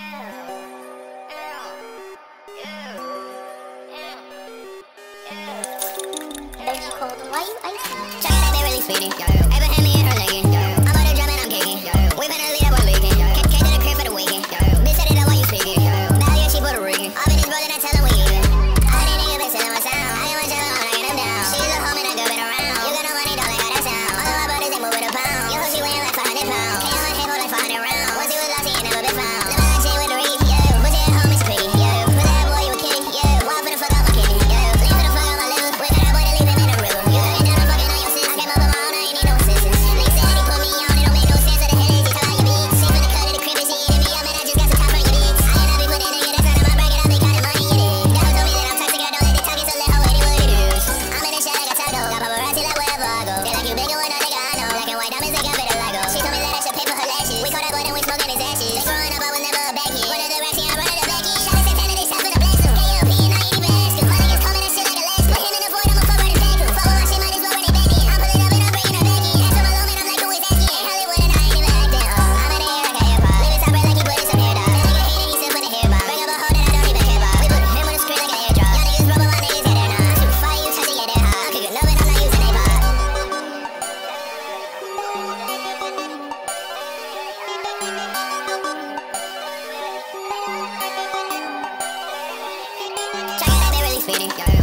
Why you icy? Check it out, they really speedy. Abraham me and her legging. I'm about to drum and I'm kicking. We finna lead up, we're leaking. Came to the crib for the weekend. Bitch set it up while you speaking. Now yeah, she Puerto Rican. All in his brother, I tell him we even. All these niggas been selling my sound. I get my job, I'm knocking them down. She's a homie, that girl been around. You got no money, don't like how that sound. All of my brothers, they moving a pound. Yo, she weighing like 500 pounds. Came on table like 500 rounds. Once he was lost, he ain't never been found. Never like shit with the reef, yeah. But yeah, homie, it's pretty, yeah. With that boy, you a kitty, yeah. Why for the fuck out my kidney, yeah. Leave for the fuck out my liver. Wait for that boy to leave him in the river, yeah. Ain't down, I'm fucking on your sis. I came up on my own, I ain't need no assistance. Lee said he put me on, it don't make no sense. What the hell is he talking about your beats? She from the cut of the crib and she eating me up, man. I just got some top from your beats. I ain't not be putting nigga that's out of my bracket. I be counting money, you dig. That hoe told me that I'm toxic, I don't let the talking, so let her wait, what it is. I'm in the shot like a taco. Got paparazzi like wherever I go. They like you bigger when I think I know. Black and white diamonds, they got better Lego. She told me that I should pay for her lashes. We caught that boy, then we smoking his ashes. They growing up, I was never a bad kid. One of the racks, yeah, I run it a back in. Shot at Santana, they shot for the blast him. KLP, and I ain't even ask him. My niggas call me that shit like a last. Put him in the void, I'ma fuck right back him. Fuck with my shit, might as well run it back in. I'm pulling up and I'm bringing her back in. That's on my low man, I'm like, who is asking? In Hollywood, and I ain't even acting. I'm in the air like a hip hop. Leave it top right like he put in some hair dye. That nigga hate it, he still put the hair bomb. Bring up a hoe that I don't even care about. We put him on the screen like an airdrop. Y'all niggas rubber, my niggas, yeah, they're not. I shoot fire, you touch it, yeah, they're hot. I'm cooking up and I'm not using a pot. Check it out, they really speedy.